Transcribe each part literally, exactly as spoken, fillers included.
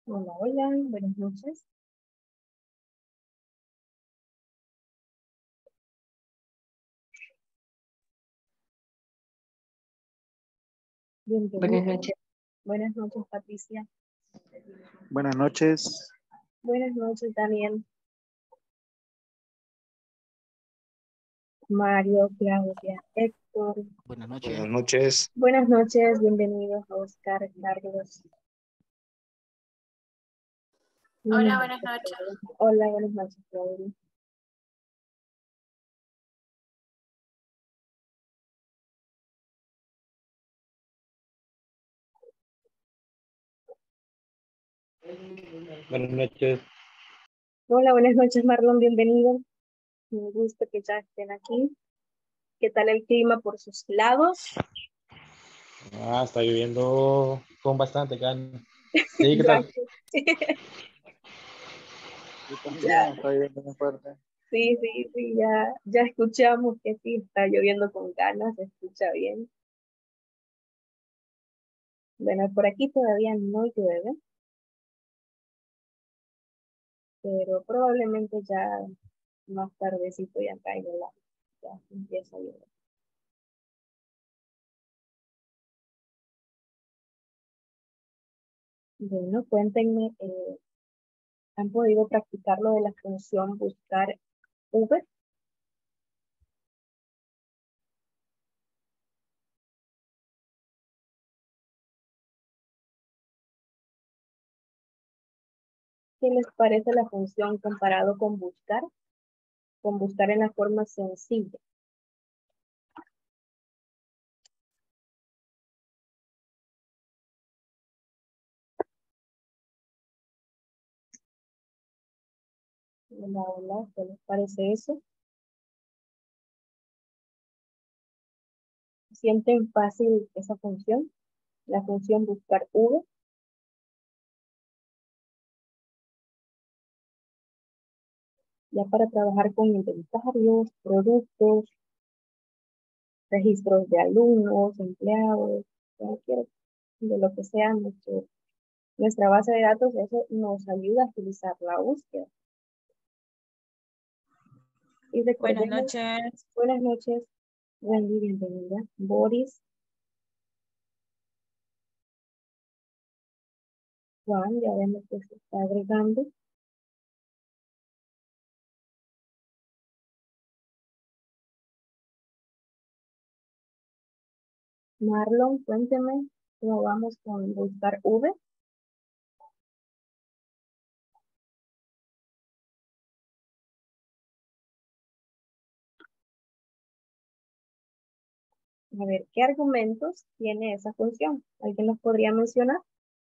Hola, hola, buenas noches. Bienvenida. Buenas noches. Buenas noches, Patricia. Buenas noches. Buenas noches, Daniel. Mario, Claudia, Héctor. Buenas noches. Buenas noches. Buenas noches, bienvenidos a Oscar, Carlos. Hola, buenas noches. Hola, buenas noches, Claudia. Buenas noches. Hola, buenas noches, Marlon, bienvenido. Me gusta que ya estén aquí. ¿Qué tal el clima por sus lados? Ah, está lloviendo con bastante ganas. Sí, ¿qué tal? Ya. Está lloviendo muy fuerte. Sí, sí, sí, ya, ya escuchamos que sí, está lloviendo con ganas, se escucha bien. Bueno, por aquí todavía no llueve, pero probablemente ya más tardecito ya caiga la, ya empieza a llover. Bueno, cuéntenme, eh, ¿han podido practicar lo de la función buscar V? ¿Qué les parece la función comparado con buscar? Con buscar en la forma sencilla. Hola, hola, ¿qué les parece eso? ¿Sienten fácil esa función? La función buscar V. Ya para trabajar con inventarios, productos, registros de alumnos, empleados, cualquier de lo que sea nuestro, nuestra base de datos, eso nos ayuda a agilizar la búsqueda. Y Buenas recordemos, noches. buenas noches, Wendy, bienvenida. Boris, Juan, ya vemos que se está agregando. Marlon, cuénteme cómo vamos con buscar V. A ver, ¿qué argumentos tiene esa función? ¿Alguien los podría mencionar?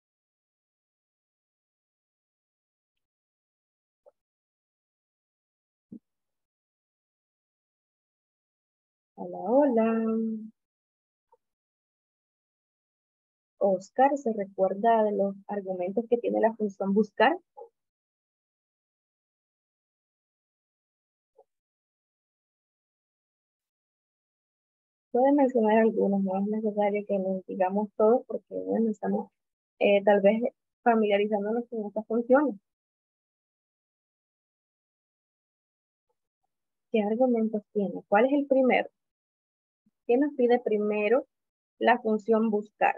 Hola, hola. Oscar, ¿se recuerda de los argumentos que tiene la función buscar? Puede mencionar algunos, no es necesario que los digamos todos porque, bueno, estamos eh, tal vez familiarizándonos con estas funciones. ¿Qué argumentos tiene? ¿Cuál es el primero? ¿Qué nos pide primero la función buscar?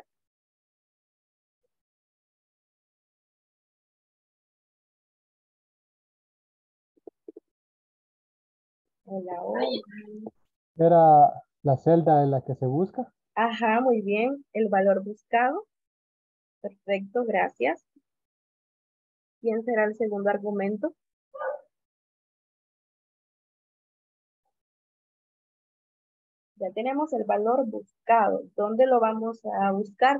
Hola, hola. Era la celda en la que se busca. Ajá, muy bien. El valor buscado. Perfecto, gracias. ¿Quién será el segundo argumento? Ya tenemos el valor buscado. ¿Dónde lo vamos a buscar?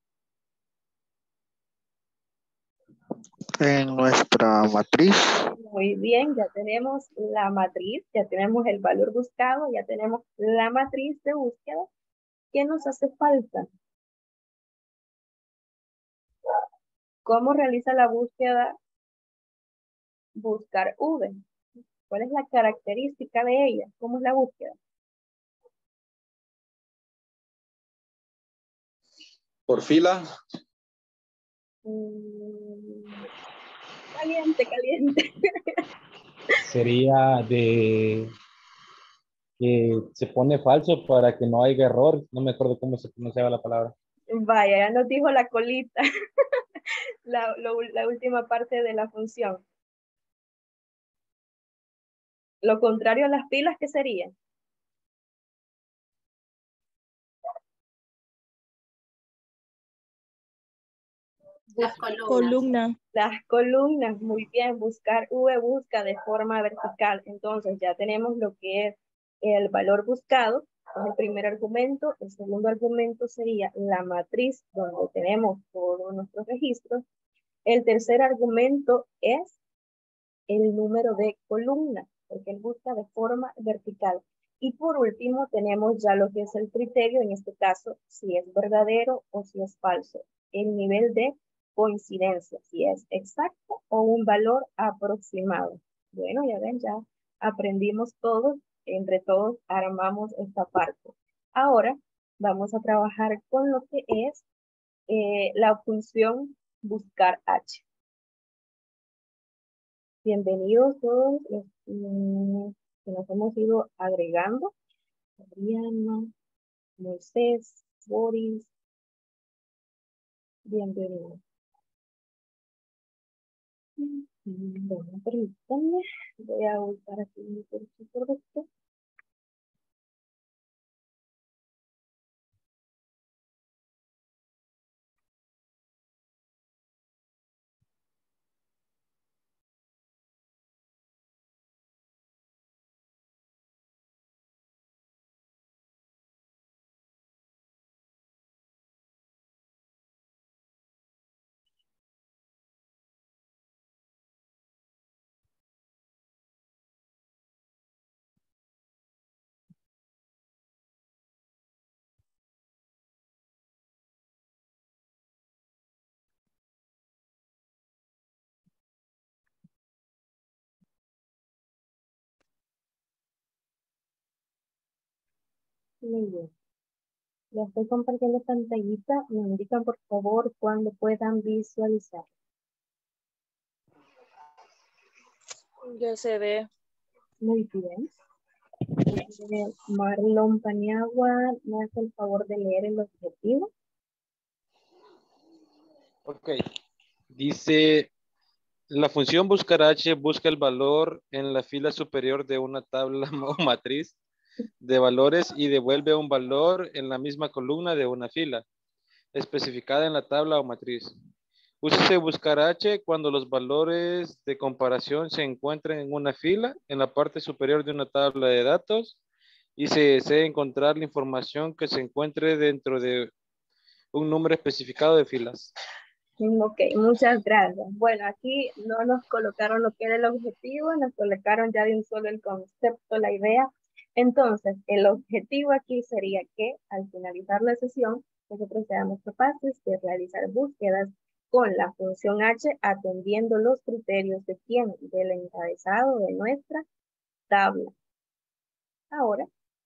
En nuestra matriz. Muy bien, ya tenemos la matriz, ya tenemos el valor buscado, ya tenemos la matriz de búsqueda. ¿Qué nos hace falta? ¿Cómo realiza la búsqueda buscar V? ¿Cuál es la característica de ella? ¿Cómo es la búsqueda? Por fila. Mm, caliente, caliente. Sería de que se pone falso para que no haya error. No me acuerdo cómo se pronunciaba la palabra. Vaya, ya nos dijo la colita. la, lo- la última parte de la función. Lo contrario a las pilas, ¿qué sería? Las columnas. Columna. Las columnas, muy bien, buscar V busca de forma vertical. Entonces ya tenemos lo que es el valor buscado, es el primer argumento. El segundo argumento sería la matriz donde tenemos todos nuestros registros. El tercer argumento es el número de columnas, porque él busca de forma vertical. Y por último tenemos ya lo que es el criterio, en este caso, si es verdadero o si es falso. El nivel de coincidencia, si es exacto o un valor aproximado. Bueno, ya ven, ya aprendimos todos, entre todos armamos esta parte. Ahora vamos a trabajar con lo que es eh, la función buscar H. Bienvenidos todos los mm, que nos hemos ido agregando. Adriana, Moisés, Boris, bienvenidos. Mm, Bueno, permítanme, voy a buscar aquí mi curso correcto. Muy bien. Ya estoy compartiendo pantallita. Me indican por favor cuando puedan visualizar. Ya se ve. Muy bien. Eh, Marlon Paniagua, ¿me hace el favor de leer el objetivo? Ok. Dice, la función buscar H busca el valor en la fila superior de una tabla o matriz de valores y devuelve un valor en la misma columna de una fila especificada en la tabla o matriz. Úsese buscar H cuando los valores de comparación se encuentren en una fila en la parte superior de una tabla de datos y se desea encontrar la información que se encuentre dentro de un número especificado de filas. Ok, muchas gracias. Bueno, aquí no nos colocaron lo que era el objetivo, nos colocaron ya de un solo el concepto, la idea. Entonces, el objetivo aquí sería que al finalizar la sesión, nosotros seamos capaces de realizar búsquedas con la función H atendiendo los criterios de quién, del encabezado de nuestra tabla. Ahora,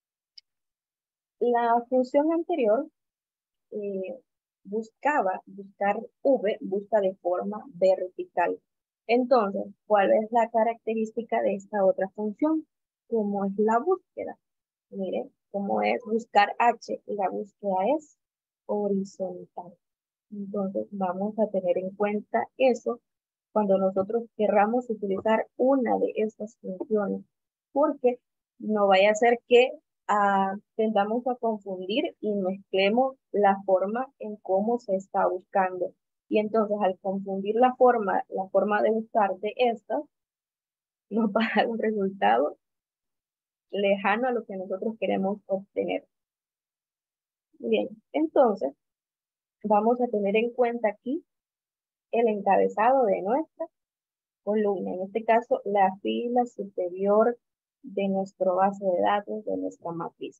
la función anterior eh, buscaba, buscar V, busca de forma vertical. Entonces, ¿cuál es la característica de esta otra función? ¿Cómo es la búsqueda? Mire, ¿cómo es buscar H? La búsqueda es horizontal. Entonces, vamos a tener en cuenta eso cuando nosotros querramos utilizar una de estas funciones, porque no vaya a ser que ah, tendamos a confundir y mezclemos la forma en cómo se está buscando. Y entonces al confundir la forma, la forma de buscar de estas, nos va a dar un resultado lejano a lo que nosotros queremos obtener. Bien, entonces vamos a tener en cuenta aquí el encabezado de nuestra columna, en este caso la fila superior de nuestro base de datos, de nuestra matriz.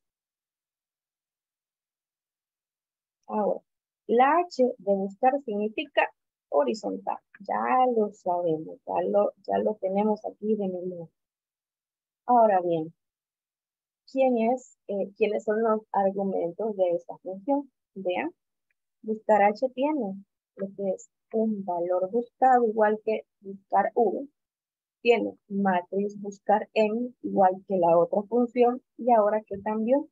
Ahora, la H de buscar significa horizontal, ya lo sabemos, ya lo, ya lo tenemos aquí de memoria. Ahora bien, ¿quién es, eh, ¿quiénes son los argumentos de esta función? Vean, buscar H tiene lo que es un valor buscado igual que buscar V, tiene matriz buscar n igual que la otra función, y ahora ¿qué cambió?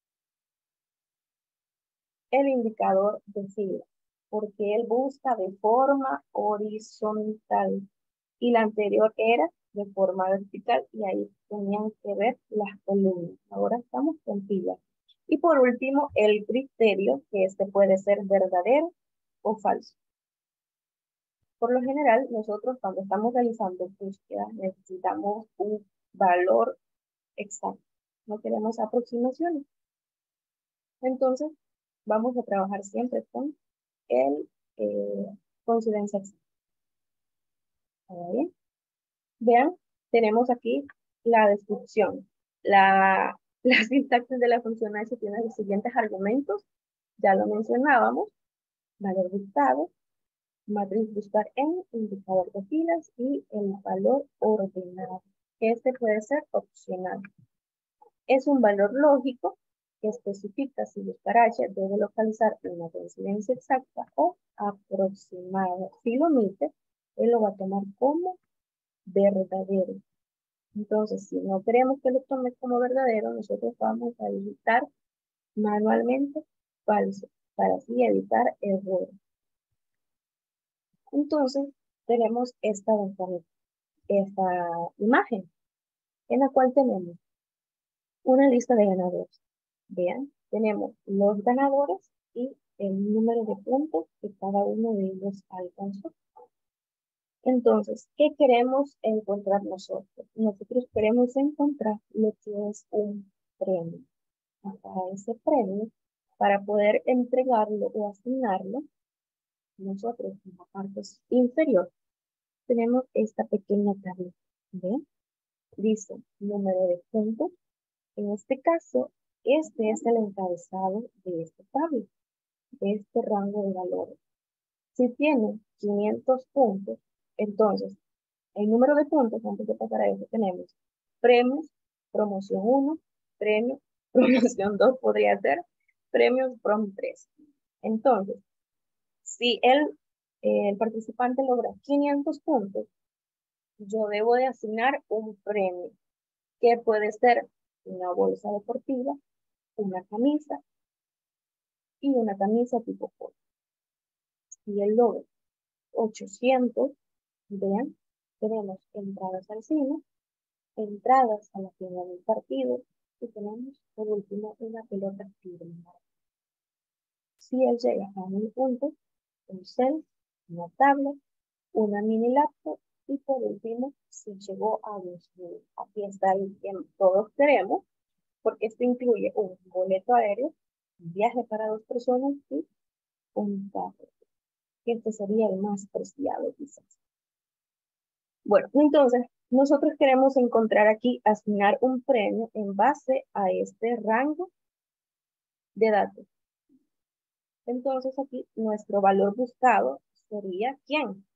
El indicador de fila, porque él busca de forma horizontal y la anterior era de forma vertical y ahí tenían que ver las columnas. Ahora estamos con fila. Y por último, el criterio, que este puede ser verdadero o falso. Por lo general, nosotros cuando estamos realizando búsqueda necesitamos un valor exacto. No queremos aproximaciones. Entonces, vamos a trabajar siempre con el eh, coincidencia exacta. ¿Está bien? Vean, tenemos aquí la descripción. La, la sintaxis de la función H tiene los siguientes argumentos. Ya lo mencionábamos. Valor buscado, matriz buscar en, indicador de filas y el valor ordenado. Este puede ser opcional. Es un valor lógico que especifica si buscar H debe localizar una coincidencia exacta o aproximada. Si lo omite, él lo va a tomar como verdadero. Entonces, si no queremos que lo tome como verdadero, nosotros vamos a editar manualmente falso para así evitar errores. Entonces, tenemos esta ventanita, esta imagen, en la cual tenemos una lista de ganadores. Vean, tenemos los ganadores y el número de puntos que cada uno de ellos alcanzó. Entonces, ¿qué queremos encontrar nosotros? Nosotros queremos encontrar lo que es un premio. Para ese premio, para poder entregarlo o asignarlo, nosotros en la parte inferior tenemos esta pequeña tabla. ¿Ven? Dice número de puntos. En este caso, este es el encabezado de esta tabla, de este rango de valores. Si tiene quinientos puntos, entonces, el número de puntos, antes de pasar a eso, tenemos premios, promoción uno, premio, promoción dos podría ser, premios prom tres. Entonces, si el, eh, el participante logra quinientos puntos, yo debo de asignar un premio, que puede ser una bolsa deportiva, una camisa y una camisa tipo polo. Si él logra ochocientos, vean, tenemos entradas al cine, entradas a la final del partido y tenemos por último una pelota firmada. Si él llega a mil puntos, un cel, una tablet, una mini laptop y por último si llegó a dos mil. Aquí está el que todos queremos porque esto incluye un boleto aéreo, un viaje para dos personas y un carro. Este sería el más preciado quizás. Bueno, entonces, nosotros queremos encontrar aquí, asignar un premio en base a este rango de datos. Entonces aquí, nuestro valor buscado sería ¿quién?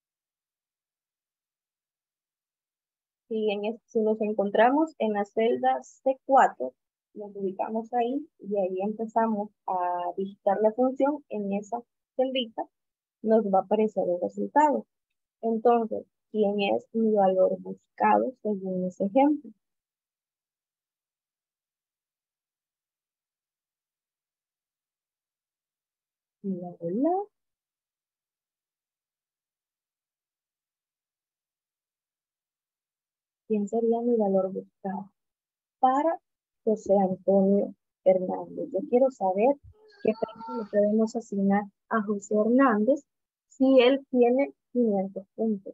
Si, en, si nos encontramos en la celda C cuatro, nos ubicamos ahí y ahí empezamos a digitar la función en esa celdita, nos va a aparecer el resultado. Entonces, ¿quién es mi valor buscado según ese ejemplo? La bola. ¿Quién sería mi valor buscado? Para José Antonio Hernández. Yo quiero saber qué premio le podemos asignar a José Hernández si él tiene quinientos puntos.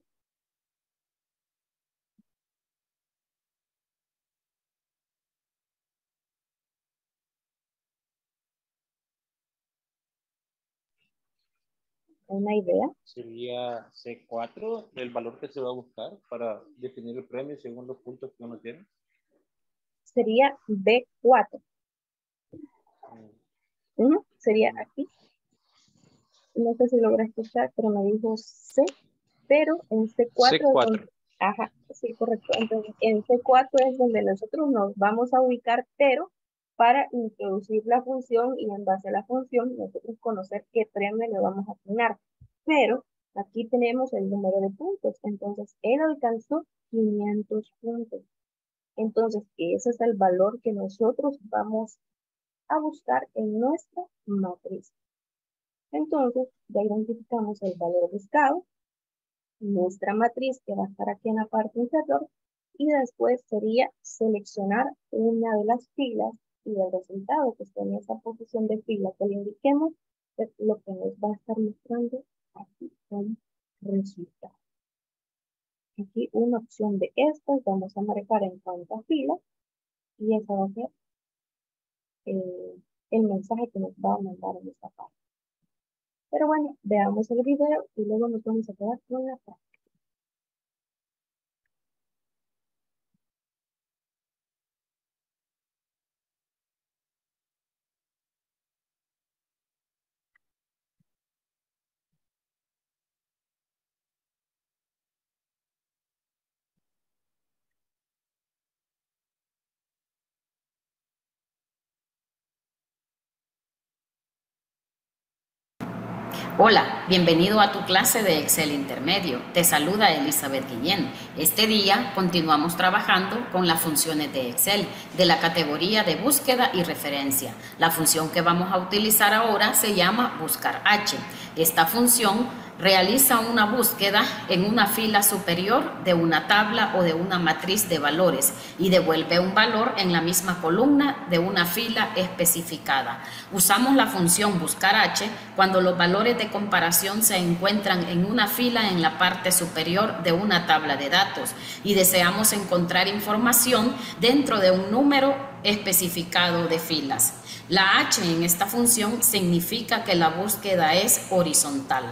¿Una idea? Sería C cuatro el valor que se va a buscar para definir el premio según los puntos que uno tiene. Sería B cuatro. Mm. Uh-huh. Sería aquí. No sé si logra escuchar, pero me dijo C, pero en C cuatro, C cuatro. Es donde, ajá, sí, correcto. Entonces, en C cuatro es donde nosotros nos vamos a ubicar, pero para introducir la función y en base a la función nosotros conocer qué premio le vamos a asignar. Pero Aquí tenemos el número de puntos. Entonces, él alcanzó quinientos puntos. Entonces, ese es el valor que nosotros vamos a buscar en nuestra matriz. Entonces, ya identificamos el valor buscado, nuestra matriz que va a estar aquí en la parte inferior, y después sería seleccionar una de las filas y el resultado que esté en esa posición de fila que le indiquemos es lo que nos va a estar mostrando aquí como resultado. Aquí una opción de estas, vamos a marcar en cuántas filas y esa va a ser eh, el mensaje que nos va a mandar en esta parte. Pero bueno, veamos el video y luego nos vamos a quedar con la práctica. Hola, bienvenido a tu clase de Excel Intermedio. Te saluda Elizabeth Guillén. Este día continuamos trabajando con las funciones de Excel de la categoría de búsqueda y referencia. La función que vamos a utilizar ahora se llama Buscar H. Esta función realiza una búsqueda en una fila superior de una tabla o de una matriz de valores y devuelve un valor en la misma columna de una fila especificada. Usamos la función Buscar H cuando los valores de comparación se encuentran en una fila en la parte superior de una tabla de datos y deseamos encontrar información dentro de un número especificado de filas. La H en esta función significa que la búsqueda es horizontal.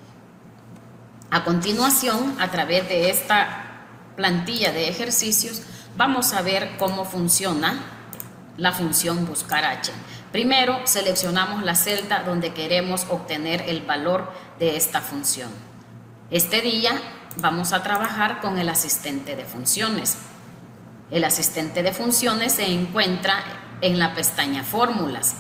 A continuación, a través de esta plantilla de ejercicios, vamos a ver cómo funciona la función Buscar H. Primero, seleccionamos la celda donde queremos obtener el valor de esta función. Este día vamos a trabajar con el asistente de funciones. El asistente de funciones se encuentra en la pestaña Fórmulas.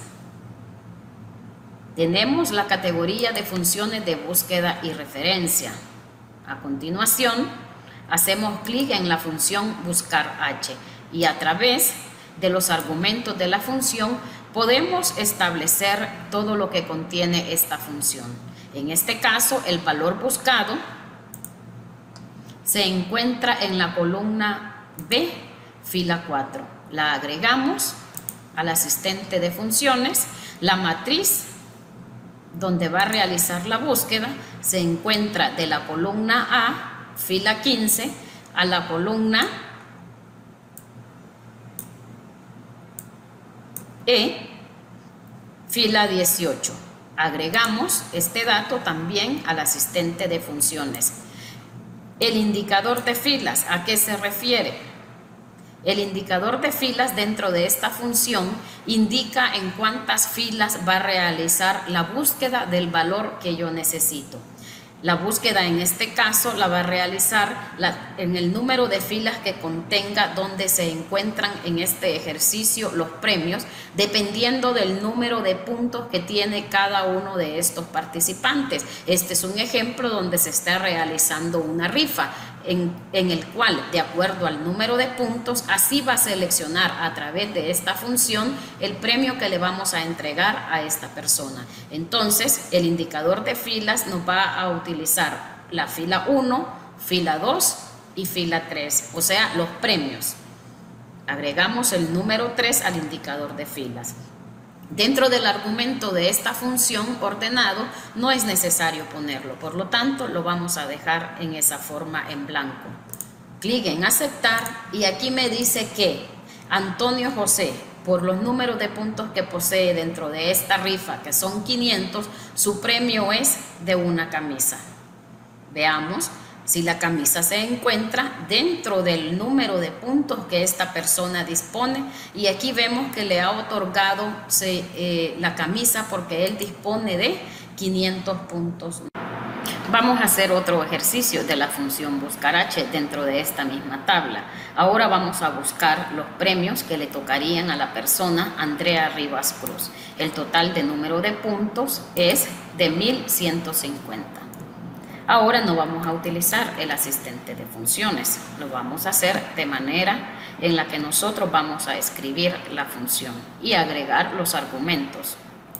Tenemos la categoría de funciones de búsqueda y referencia. A continuación, hacemos clic en la función Buscar H y a través de los argumentos de la función podemos establecer todo lo que contiene esta función. En este caso, el valor buscado se encuentra en la columna B, fila cuatro. La agregamos al asistente de funciones. La matriz donde va a realizar la búsqueda se encuentra de la columna A, fila quince, a la columna E, fila dieciocho. Agregamos este dato también al asistente de funciones. El indicador de filas, ¿a qué se refiere? El indicador de filas dentro de esta función indica en cuántas filas va a realizar la búsqueda del valor que yo necesito. La búsqueda en este caso la va a realizar la, en el número de filas que contenga donde se encuentran en este ejercicio los premios, dependiendo del número de puntos que tiene cada uno de estos participantes. Este es un ejemplo donde se está realizando una rifa. En, en el cual, de acuerdo al número de puntos, así va a seleccionar a través de esta función el premio que le vamos a entregar a esta persona. Entonces, el indicador de filas nos va a utilizar la fila uno, fila dos y fila tres, o sea, los premios. Agregamos el número tres al indicador de filas. Dentro del argumento de esta función ordenado no es necesario ponerlo, por lo tanto lo vamos a dejar en esa forma en blanco. Clic en aceptar y aquí me dice que Antonio José, por los números de puntos que posee dentro de esta rifa, que son quinientos, su premio es de una camisa. Veamos si la camisa se encuentra dentro del número de puntos que esta persona dispone, y aquí vemos que le ha otorgado se, eh, la camisa porque él dispone de quinientos puntos. Vamos a hacer otro ejercicio de la función Buscar H dentro de esta misma tabla. Ahora vamos a buscar los premios que le tocarían a la persona Andrea Rivas Cruz. El total de número de puntos es de mil ciento cincuenta. Ahora no vamos a utilizar el asistente de funciones, lo vamos a hacer de manera en la que nosotros vamos a escribir la función y agregar los argumentos.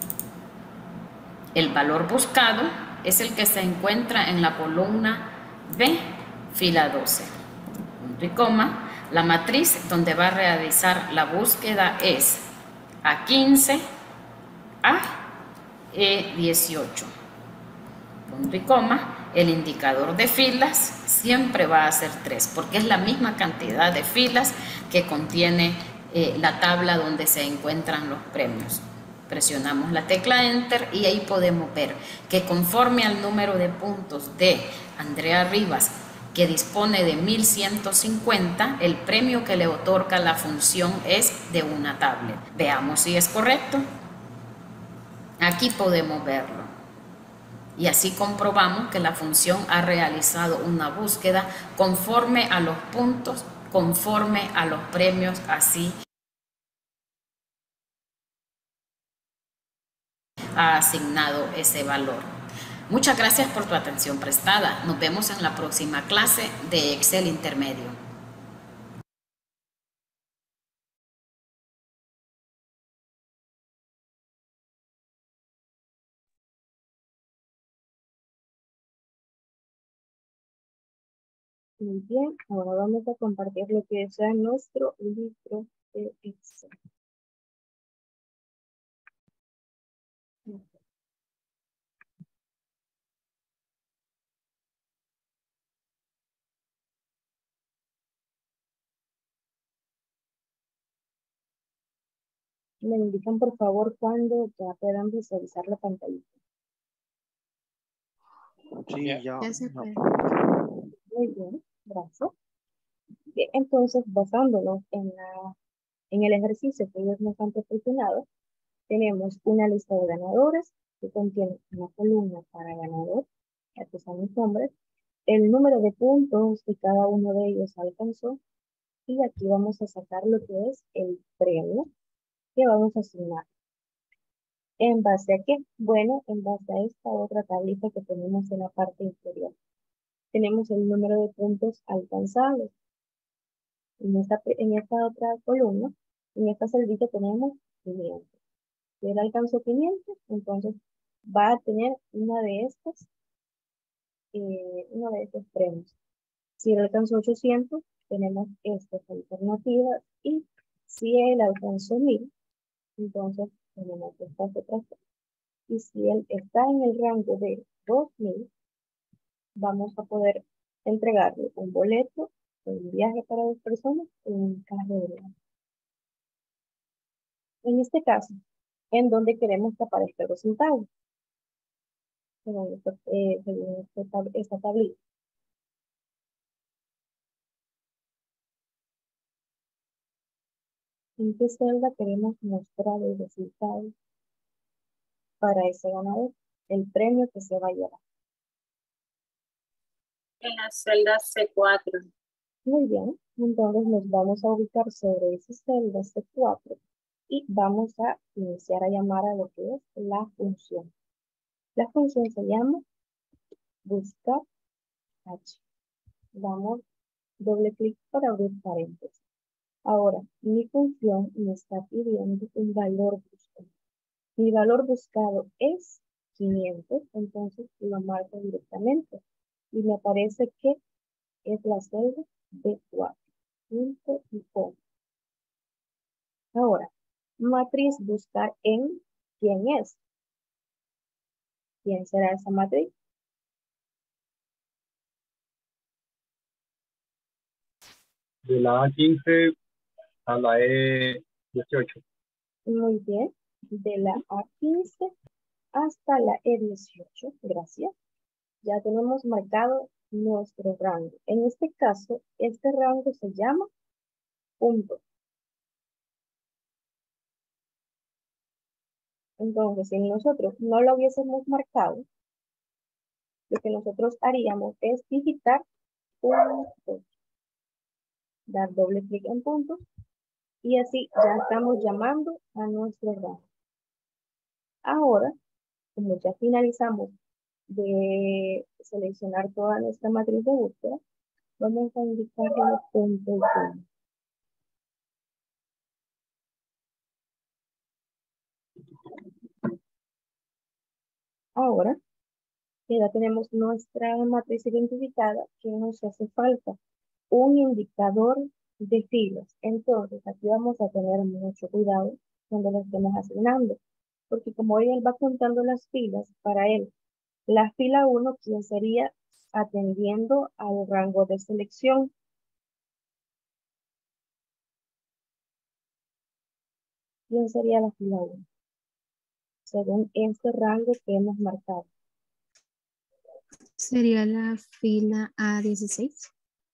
El valor buscado es el que se encuentra en la columna B, fila doce. Punto y coma. La matriz donde va a realizar la búsqueda es A quince, A, E dieciocho. Punto y coma. El indicador de filas siempre va a ser tres, porque es la misma cantidad de filas que contiene eh, la tabla donde se encuentran los premios. Presionamos la tecla Enter y ahí podemos ver que conforme al número de puntos de Andrea Rivas, que dispone de mil ciento cincuenta, el premio que le otorga la función es de una tablet. Veamos si es correcto. Aquí podemos verlo. Y así comprobamos que la función ha realizado una búsqueda conforme a los puntos, conforme a los premios, así ha asignado ese valor. Muchas gracias por tu atención prestada. Nos vemos en la próxima clase de Excel Intermedio. Muy bien, ahora vamos a compartir lo que es nuestro libro de Excel. Me indican por favor cuando ya puedan visualizar la pantalla. Sí, ya. Ya se puede. Muy bien, gracias. Bien, entonces, basándonos en, la, en el ejercicio que ellos nos han proporcionado, tenemos una lista de ganadores que contiene una columna para ganador, aquí están los nombres, el número de puntos que cada uno de ellos alcanzó, y aquí vamos a sacar lo que es el premio que vamos a asignar. ¿En base a qué? Bueno, en base a esta otra tablita que tenemos en la parte inferior. Tenemos el número de puntos alcanzados. En esta, en esta otra columna, en esta celdita tenemos quinientos. Si él alcanzó quinientos, entonces va a tener una de estas, eh, uno de estos premios. Si él alcanzó ochocientos, tenemos estas alternativas. Y si él alcanzó mil, entonces tenemos estas otras. Y si él está en el rango de dos mil, vamos a poder entregarle un boleto, un viaje para dos personas y un carro de viaje. En este caso, en donde queremos que aparezca el resultado. Según esta, eh, según esta, tab esta tablita. ¿En qué celda queremos mostrar el resultado para ese ganador? El premio que se va a llevar. En la celda C cuatro. Muy bien, entonces nos vamos a ubicar sobre esa celda C cuatro y vamos a iniciar a llamar a lo que es la función. La función se llama buscar H. Damos doble clic para abrir paréntesis. Ahora, mi función me está pidiendo un valor buscado. Mi valor buscado es quinientos, entonces lo marco directamente. Y me aparece que es la celda D cuatro. Punto y coma. Ahora, matriz buscar en quién es. ¿Quién será esa matriz? De la A quince a la E dieciocho. Muy bien. De la A quince hasta la E dieciocho. Gracias. Ya tenemos marcado nuestro rango. En este caso, este rango se llama punto. Entonces, si nosotros no lo hubiésemos marcado, lo que nosotros haríamos es digitar punto. Dar doble clic en puntos. Y así ya estamos llamando a nuestro rango. Ahora, como ya finalizamos de seleccionar toda nuestra matriz de búsqueda, vamos a indicar los puntos uno. Ahora que ya tenemos nuestra matriz identificada, ¿qué nos hace falta? Un indicador de filas. Entonces, aquí vamos a tener mucho cuidado cuando lo estemos asignando, porque como él va contando las filas, para él, la fila uno, ¿quién sería? Atendiendo al rango de selección. ¿Quién sería la fila uno? Según este rango que hemos marcado. Sería la fila A dieciséis.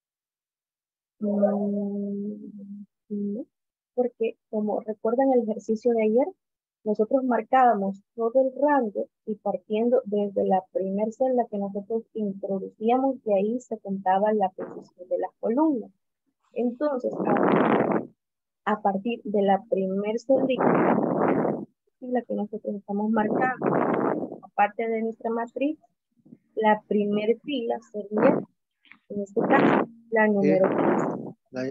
Mm, no, porque como recuerdan el ejercicio de ayer, nosotros marcábamos todo el rango y partiendo desde la primera celda que nosotros introducíamos, de ahí se contaba la posición de las columnas. Entonces, a, a partir de la primera celdita, la que nosotros estamos marcando, aparte de nuestra matriz, la primera fila sería, en este caso, la número tres. La-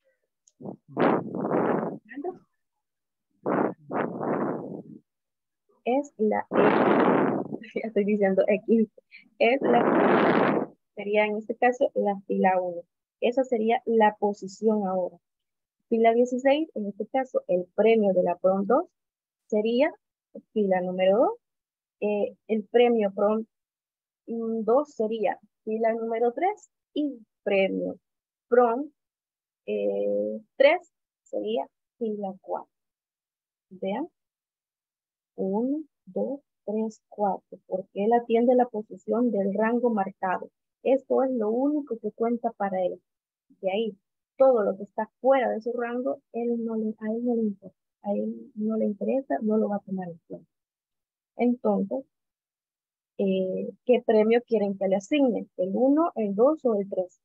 Es la X, ya estoy diciendo X, es la, sería en este caso la fila uno. Esa sería la posición ahora. Fila dieciséis, en este caso, el premio de la PROM dos sería fila número dos. Eh, el premio PROM dos sería fila número tres y premio PROM eh, tres sería fila cuatro. Vean. uno, dos, tres, cuatro, porque él atiende la posición del rango marcado. Esto es lo único que cuenta para él. De ahí, todo lo que está fuera de su rango, él no le, a él no le importa. A él no le interesa, no lo va a tomar en cuenta. Entonces, eh, ¿qué premio quieren que le asigne? ¿El uno, el dos o el tres?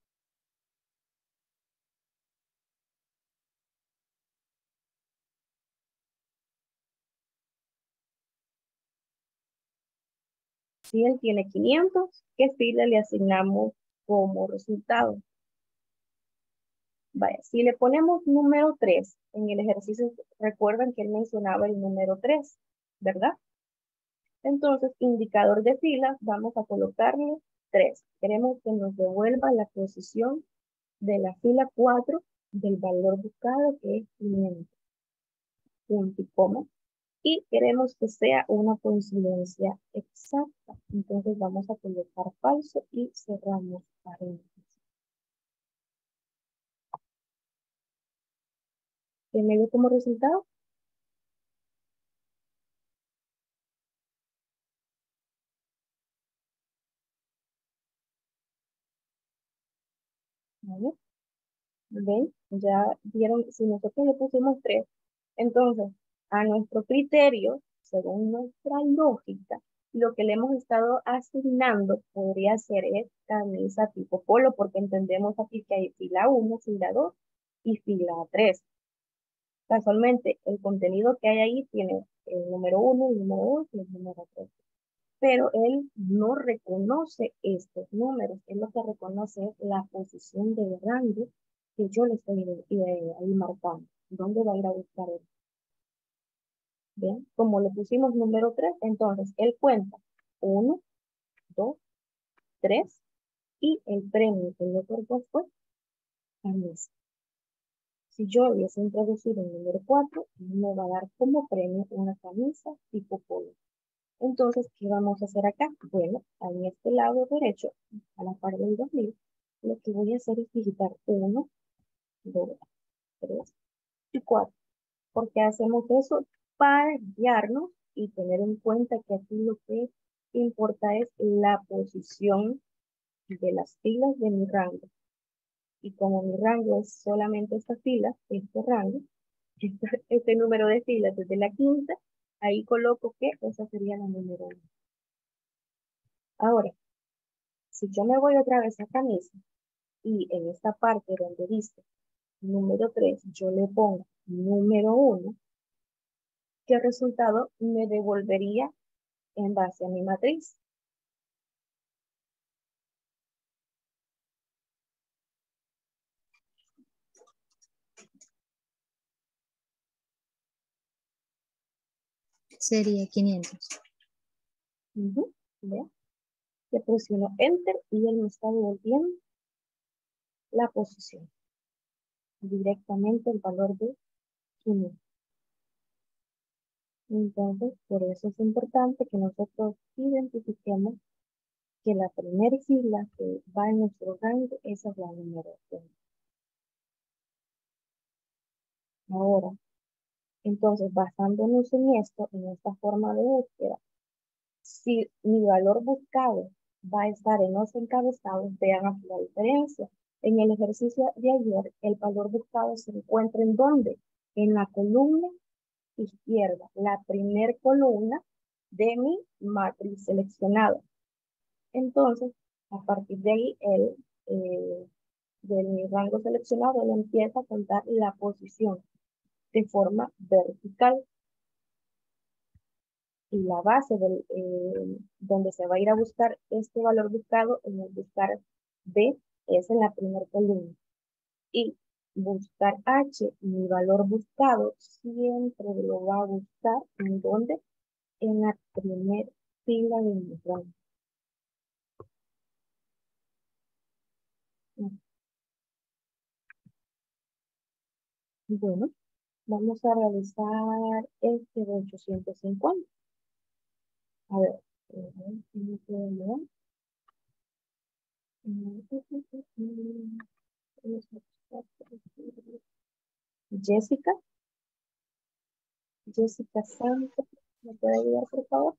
Si él tiene quinientos, ¿qué fila le asignamos como resultado? Vaya, si le ponemos número tres en el ejercicio, recuerdan que él mencionaba el número tres, ¿verdad? Entonces, indicador de filas, vamos a colocarle tres. Queremos que nos devuelva la posición de la fila cuatro del valor buscado, que es quinientos. Punto y coma. Y queremos que sea una coincidencia exacta. Entonces vamos a colocar falso y cerramos paréntesis. ¿Qué me dio como resultado? ¿Vale? ¿Ven? Ya vieron, si nosotros le pusimos tres, entonces, a nuestro criterio, según nuestra lógica, lo que le hemos estado asignando podría ser es camisa tipo polo, porque entendemos aquí que hay fila uno, fila dos y fila tres. Casualmente, el contenido que hay ahí tiene el número uno, el número dos y el número tres. Pero él no reconoce estos números. Él lo que reconoce es la posición del rango que yo le estoy eh, ahí marcando. ¿Dónde va a ir a buscar él? Bien, como le pusimos número tres, entonces él cuenta uno, dos, tres y el premio que le otorgó fue camisa. Si yo hubiese introducido el número cuatro, me va a dar como premio una camisa tipo polo. Entonces, ¿qué vamos a hacer acá? Bueno, en este lado derecho, a la par del dos mil, lo que voy a hacer es digitar uno, dos, tres y cuatro. Porque hacemos eso para guiarnos y tener en cuenta que aquí lo que importa es la posición de las filas de mi rango. Y como mi rango es solamente esta fila, este rango, este, este número de filas desde la quinta, ahí coloco que esa sería la número uno. Ahora, si yo me voy otra vez a camisa y en esta parte donde dice número tres, yo le pongo número uno, ¿qué resultado me devolvería en base a mi matriz? Sería quinientos. Ujú, vea. Ya presiono Enter y él me está devolviendo la posición. Directamente el valor de quinientos. Entonces, por eso es importante que nosotros identifiquemos que la primera fila que va en nuestro rango, esa es la número uno. Ahora, entonces, basándonos en esto, en esta forma de búsqueda, si mi valor buscado va a estar en los encabezados, vean aquí la diferencia. En el ejercicio de ayer, el valor buscado se encuentra ¿en dónde? En la columna izquierda, la primer columna de mi matriz seleccionada. Entonces, a partir de ahí, él, eh, de mi rango seleccionado, él empieza a contar la posición de forma vertical. Y la base del, eh, donde se va a ir a buscar este valor buscado, en el buscar B, es en la primera columna. Y buscar H, mi valor buscado, siempre lo va a buscar en donde, en la primera fila de mi rango. Bueno, vamos a realizar este de ochocientos cincuenta. A ver, eh, ¿cómo puedo leer? Jessica, Jessica Santos, ¿me puede ayudar por favor?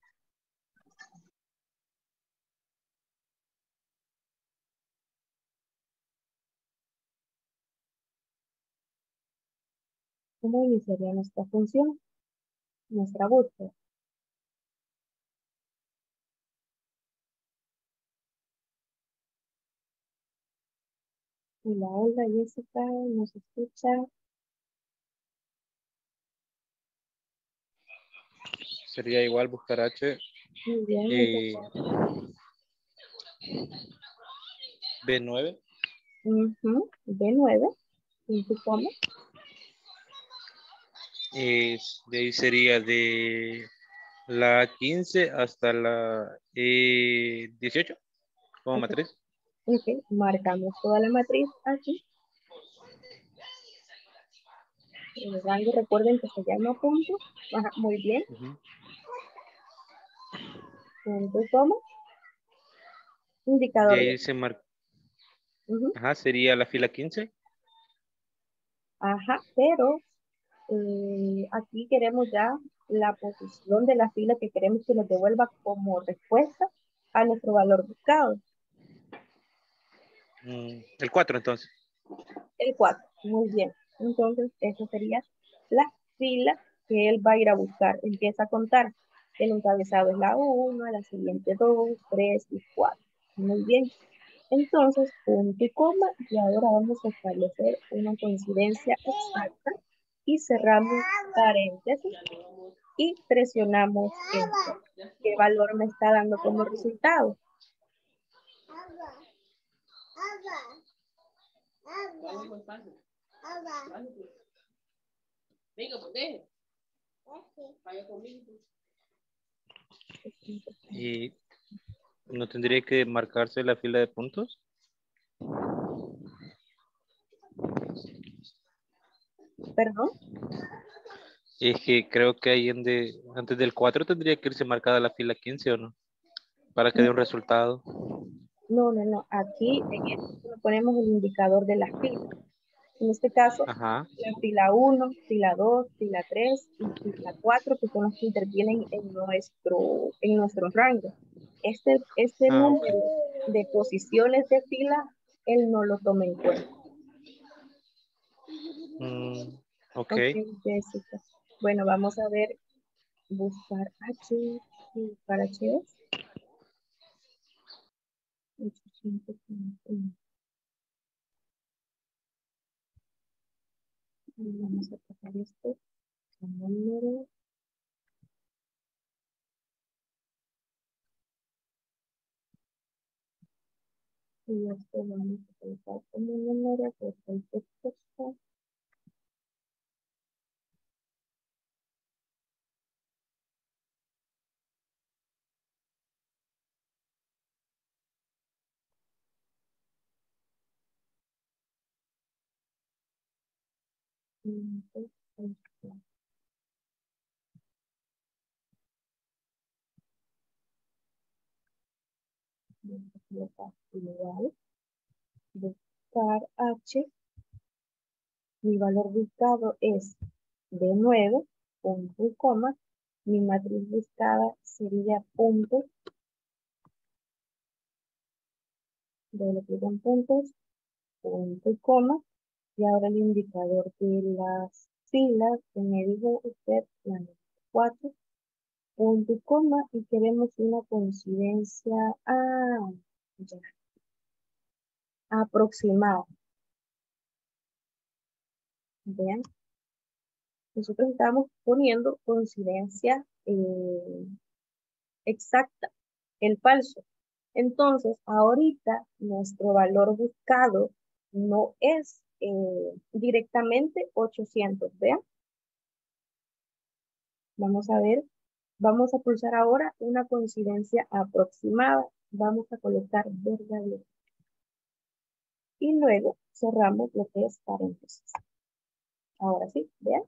¿Cómo iniciaría nuestra función? Nuestra búsqueda. Hola, hola Jessica, ¿nos escucha? Sería igual buscar H Muy bien, y entonces, B nueve. ujú, B nueve, punto y coma. Es, de ahí sería de la quince hasta la eh, dieciocho como Ok, matriz. ok, marcamos toda la matriz aquí. El rango, recuerden que se llama punto. Ajá, muy bien, Ujú. punto y coma. De Indicador de. ahí se marca, Ujú, ajá, sería la fila quince. ajá, pero eh, aquí queremos ya la posición de la fila que queremos que nos devuelva como respuesta a nuestro valor buscado. Mm, el cuatro entonces. El cuatro, muy bien. Entonces, esa sería la fila que él va a ir a buscar. Empieza a contar. El encabezado es la uno, la siguiente dos, tres y cuatro. Muy bien. Entonces, punto y coma, y ahora vamos a establecer una coincidencia exacta y cerramos paréntesis y presionamos Enter. ¿Qué valor me está dando como resultado? Y no tendría que marcarse la fila de puntos. Perdón. Es que creo que ahí en de, antes del cuatro tendría que irse marcada la fila quince o no, para que dé un resultado. No, no, no. Aquí en esto solo ponemos el indicador de las filas. En este caso, Ajá. la fila uno, fila dos, fila tres y fila cuatro, que son los que intervienen en nuestro, en nuestro rango. Este, este Ah, ok. número de posiciones de fila, él no lo toma en cuenta. Mm, ok. Ok, Jessica. Bueno, vamos a ver, buscar H, buscar H es ochocientos uno. Vamos a pasar esto como número. Y esto vamos a colocar como número, pues el texto está. Igual, buscar H, mi valor buscado es de nueve, punto y coma, mi matriz buscada sería punto, doble clic en puntos, punto y coma, y ahora el indicador de las filas que me dijo usted, la cuatro, punto y coma, y queremos una coincidencia ah, ya, aproximada. Vean, nosotros estamos poniendo coincidencia eh, exacta, el falso. Entonces, ahorita nuestro valor buscado no es eh, directamente ochocientos, ¿vean? Vamos a ver, vamos a pulsar ahora una coincidencia aproximada. Vamos a colocar verdadero. Y luego cerramos lo que es paréntesis. Ahora sí, vean.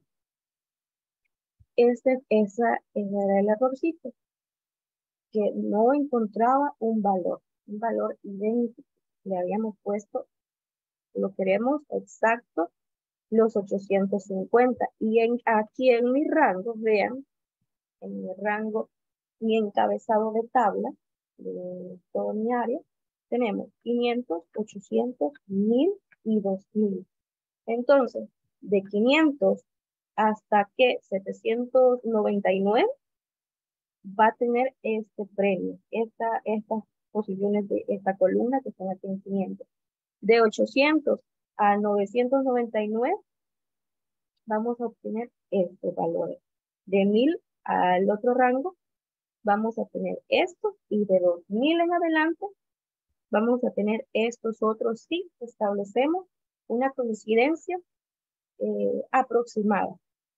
Este, esa, ese era el errorcito, que no encontraba un valor, un valor idéntico. Le habíamos puesto, lo queremos exacto, los ochocientos cincuenta. Y en, aquí en mi rango, vean, en mi rango, mi encabezado de tabla, de todo mi área, tenemos quinientos, ochocientos, mil y dos mil. Entonces, de quinientos hasta que setecientos noventa y nueve va a tener este premio, esta, estas posiciones de esta columna que están aquí en quinientos. De ochocientos a novecientos noventa y nueve vamos a obtener estos valores. De mil al otro rango vamos a tener estos, y de dos mil en adelante vamos a tener estos otros si establecemos una coincidencia eh, aproximada.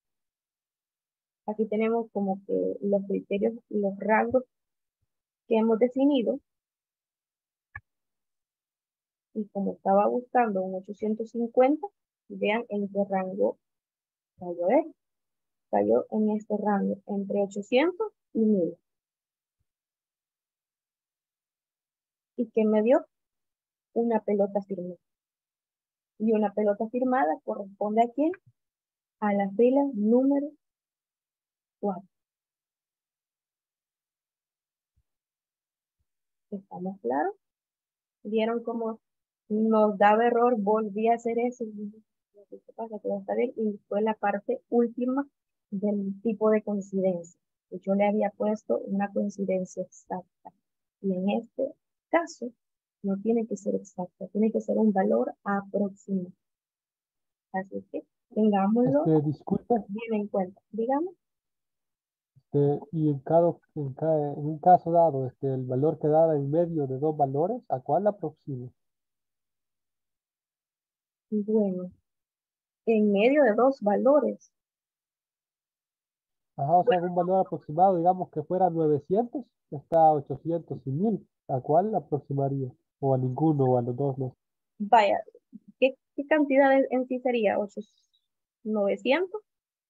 Aquí tenemos como que los criterios y los rangos que hemos definido. Y como estaba buscando un ochocientos cincuenta, vean en qué rango cayó él. Cayó en este rango, entre ochocientos y mil. ¿Y qué me dio? Una pelota firmada. Y una pelota firmada corresponde a quién? A la fila número cuatro. ¿Estamos claros? ¿Vieron cómo nos daba error? Volví a hacer eso. ¿Qué pasa? Que está bien. Y fue la parte última del tipo de coincidencia. Yo le había puesto una coincidencia exacta. Y en este caso, no tiene que ser exacta, tiene que ser un valor aproximado. Así que tengámoslo Este, disculpe, bien en cuenta. Digamos, este, y en cada, en cada- en un caso dado, este, el valor que da en medio de dos valores, ¿a cuál aproxima? bueno, en medio de dos valores. Ajá, o sea, un valor aproximado, digamos que fuera novecientos, está a ochocientos y mil. ¿A cuál aproximaría? O a ninguno, o a los dos, no. Vaya, ¿qué, qué cantidad en en sí sería? ¿ochocientos? ¿novecientos?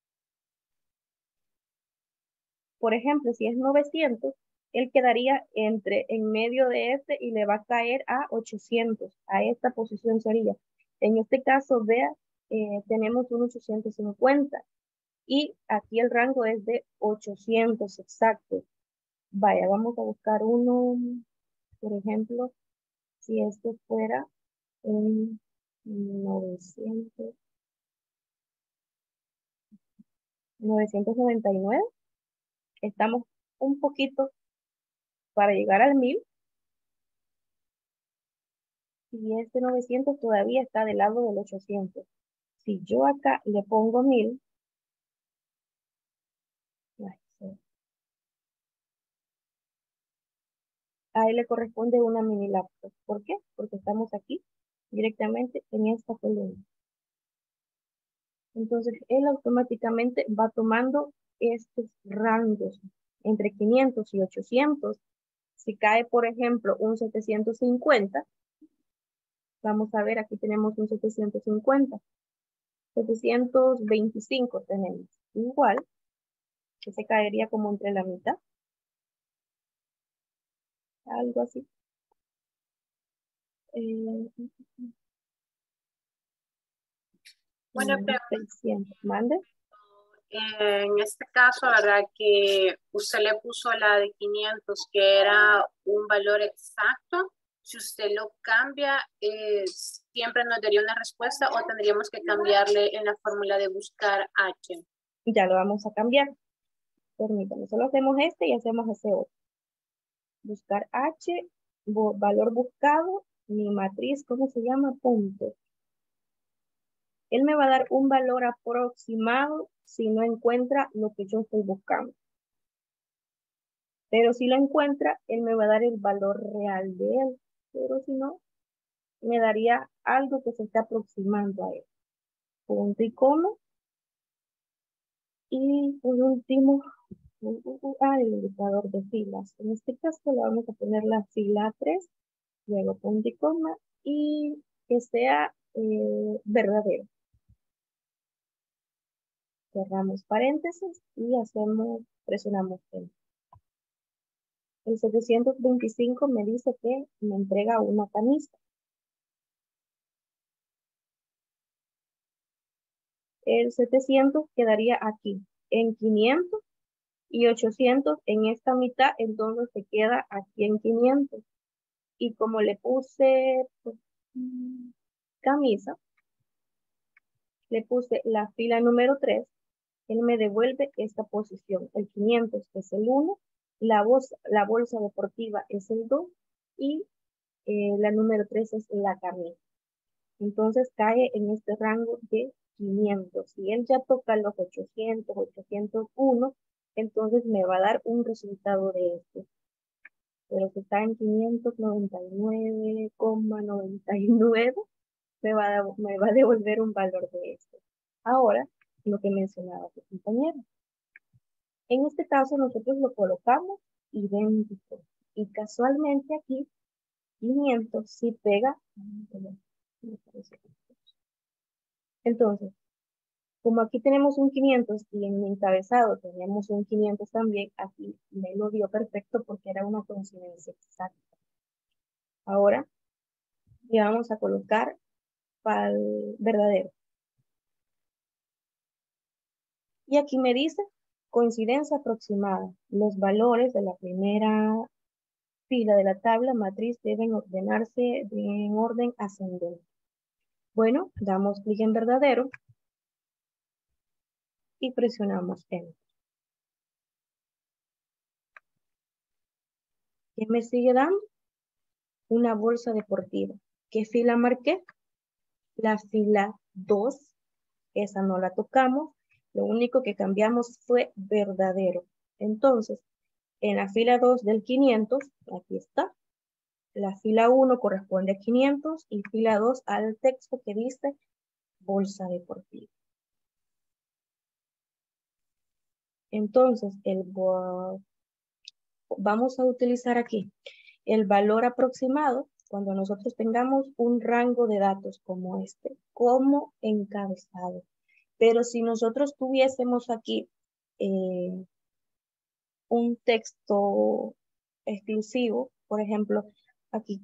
Por ejemplo, si es novecientos, él quedaría entre en medio de este y le va a caer a ochocientos. A esta posición sería. En este caso, vea, eh, tenemos un ochocientos cincuenta. Y aquí el rango es de ochocientos exactos. Vaya, vamos a buscar uno, por ejemplo, si este fuera en novecientos, novecientos noventa y nueve. Estamos un poquito para llegar al mil. Y este novecientos todavía está del lado del ochocientos. Si yo acá le pongo mil, ay, sí, a él le corresponde una mini laptop. ¿Por qué? Porque estamos aquí directamente en esta columna. Entonces, él automáticamente va tomando estos rangos entre quinientos y ochocientos. Si cae, por ejemplo, un setecientos cincuenta, vamos a ver, aquí tenemos un setecientos cincuenta. setecientos veinticinco tenemos. Igual, que se caería como entre la mitad. Algo así. Eh, Bueno, mm, pero seiscientos. Mande. en este caso, ¿verdad? Que usted le puso la de quinientos, que era un valor exacto. Si usted lo cambia, eh, siempre nos daría una respuesta o tendríamos que cambiarle en la fórmula de buscar H. Ya lo vamos a cambiar. Permítame, solo hacemos este y hacemos ese otro. Buscar H, bu- valor buscado, mi matriz, ¿cómo se llama? Punto. Él me va a dar un valor aproximado si no encuentra lo que yo estoy buscando. Pero si lo encuentra, él me va a dar el valor real de él. Pero si no, me daría algo que se está aproximando a él. Punto y coma. Y por último, u- u- u- ah, el indicador de filas. En este caso le vamos a poner la fila tres, luego punto y coma, y que sea eh, verdadero. Cerramos paréntesis y hacemos, presionamos enter. El setecientos veinticinco me dice que me entrega una camisa. El setecientos quedaría aquí en quinientos y ochocientos en esta mitad, entonces se queda aquí en quinientos. Y como le puse pues, mm, camisa, le puse la fila número tres, él me devuelve esta posición. El quinientos es el uno, la bolsa, la bolsa deportiva es el dos y eh, la número tres es la camisa. Entonces cae en este rango de quinientos. Si él ya toca los ochocientos, ochocientos uno, entonces me va a dar un resultado de este. Pero si está en quinientos noventa y nueve coma noventa y nueve, me va, a, me va a devolver un valor de este. Ahora, lo que mencionaba tu compañero. En este caso, nosotros lo colocamos idéntico. Y casualmente aquí, quinientos sí pega. Entonces, como aquí tenemos un quinientos y en mi encabezado tenemos un quinientos también, aquí me lo dio perfecto porque era una coincidencia exacta. Ahora, le vamos a colocar para el verdadero. Y aquí me dice coincidencia aproximada. Los valores de la primera fila de la tabla matriz deben ordenarse en orden ascendente. Bueno, damos clic en verdadero y presionamos enter. ¿Qué me sigue dando? Una bolsa deportiva. ¿Qué fila marqué? La fila dos. Esa no la tocamos. Lo único que cambiamos fue verdadero. Entonces, en la fila dos del quinientos, aquí está. La fila uno corresponde a quinientos y fila dos al texto que dice bolsa deportiva. Entonces, el, vamos a utilizar aquí el valor aproximado cuando nosotros tengamos un rango de datos como este, como encabezado. Pero si nosotros tuviésemos aquí eh, un texto exclusivo, por ejemplo, aquí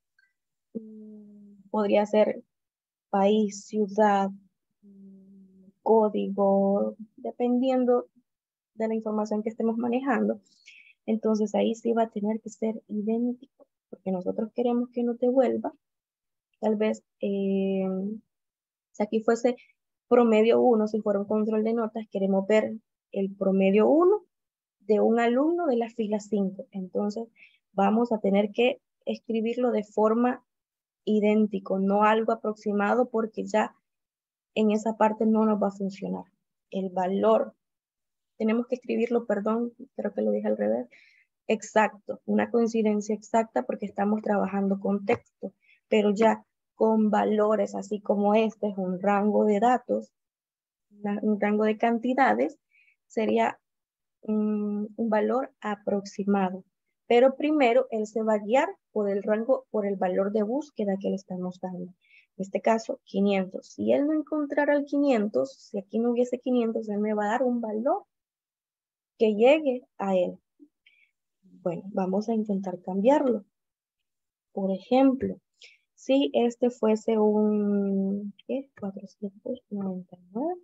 mm, podría ser país, ciudad, mm, código, dependiendo de la información que estemos manejando. Entonces ahí sí va a tener que ser idéntico, porque nosotros queremos que nos devuelva, tal vez, eh, si aquí fuese promedio uno, si fuera un control de notas, queremos ver el promedio uno de un alumno de la fila cinco. Entonces vamos a tener que escribirlo de forma idéntico, no algo aproximado, porque ya en esa parte no nos va a funcionar. El valor, tenemos que escribirlo, perdón, creo que lo dije al revés, exacto, una coincidencia exacta porque estamos trabajando con texto, pero ya con valores, así como este es un rango de datos, una, un rango de cantidades, sería un, un valor aproximado. Pero primero él se va a guiar por el rango, por el valor de búsqueda que le estamos dando. este caso, quinientos. Si él no encontrara el quinientos, si aquí no hubiese quinientos, él me va a dar un valor que llegue a él. Bueno, vamos a intentar cambiarlo. Por ejemplo, si este fuese un, ¿qué? cuatrocientos noventa y nueve.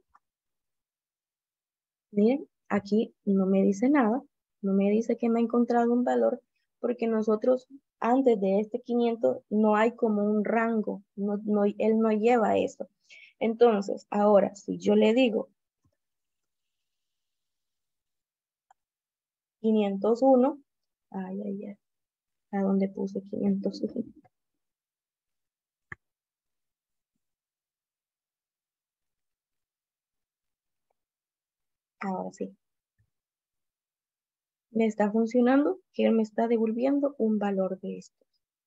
Miren, aquí no me dice nada, no me dice que me ha encontrado un valor, porque nosotros antes de este quinientos no hay como un rango, no, no, él no lleva eso. Entonces, ahora, si yo le digo quinientos uno, ay, ay, ay, ¿a dónde puse quinientos uno? Ahora sí. Me está funcionando, que él me está devolviendo un valor de esto.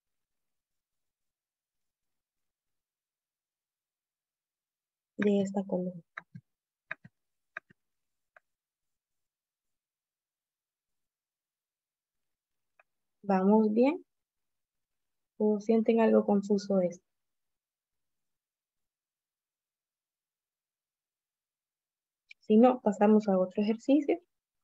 De esta columna. ¿Vamos bien? ¿O sienten algo confuso esto? Si no, pasamos a otro ejercicio.